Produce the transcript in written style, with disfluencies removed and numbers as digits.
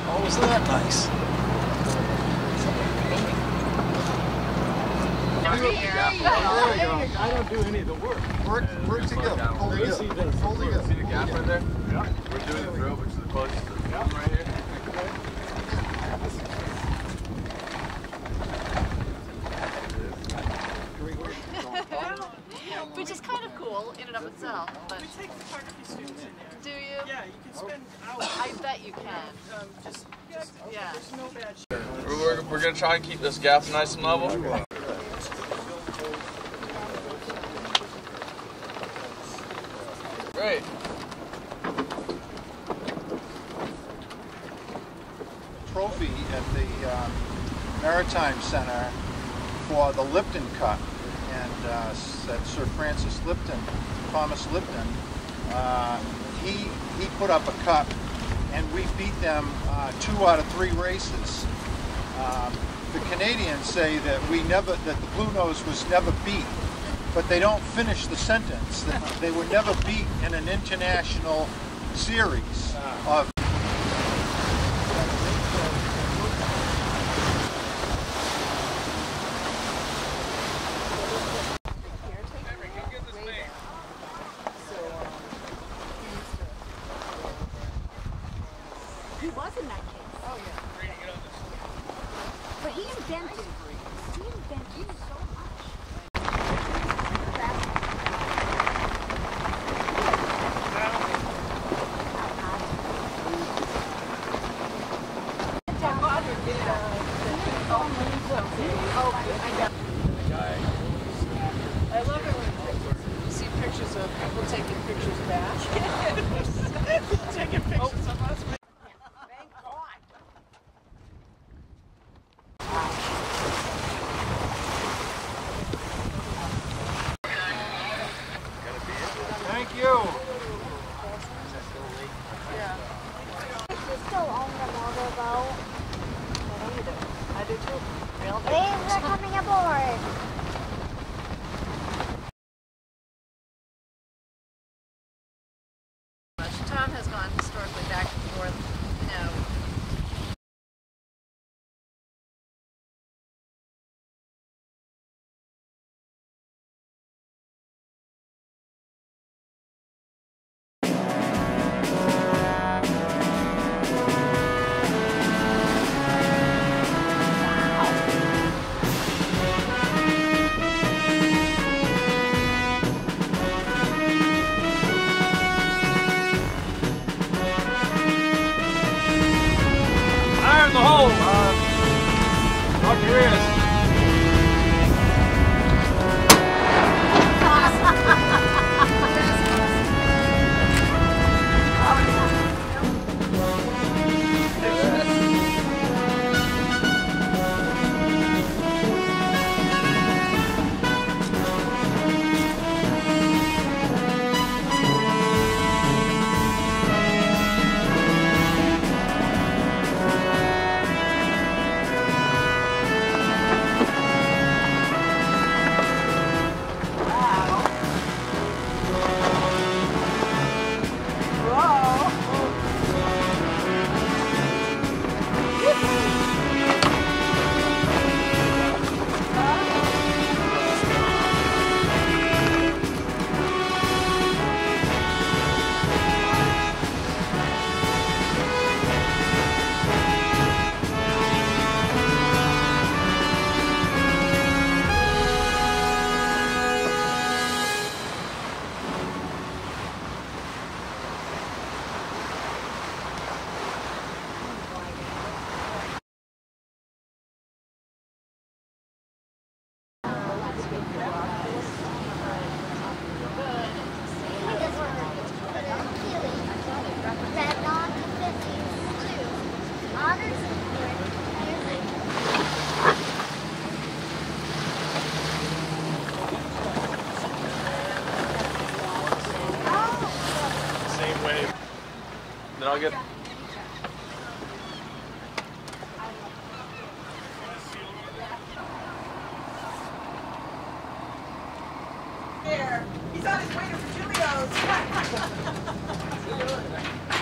Oh, isn't that nice? I don't do any of the work. Work together. Hold together. Hold together. See the gap right there? Yeah. We're doing the drill, which is the closest to the film right here. Which is kind of cool in and of itself. But we take photography students in there. Do you? Yeah, you can spend hours. I bet you can. Yeah. There's no bad shit. We're going to try and keep this gap nice and level. Great. Trophy at the Maritime Center for the Lipton Cup, and that Sir Francis Lipton, Thomas Lipton, he put up a cup, and we beat them 2 out of 3 races. The Canadians say that that the Blue Nose was never beat, but they don't finish the sentence. They were never beat in an international series of. He was in that case. Oh yeah. But he invented so much. I love it when you see pictures of people taking pictures back. Taking pictures of us. Thank God. Thank you. Yeah. You still own the motorboat. I do too. Waves are coming aboard. Tom has gone historically back and forth, you know. Iron the hole! Up your wrist. Then I'll get... He's on his way to Julio's.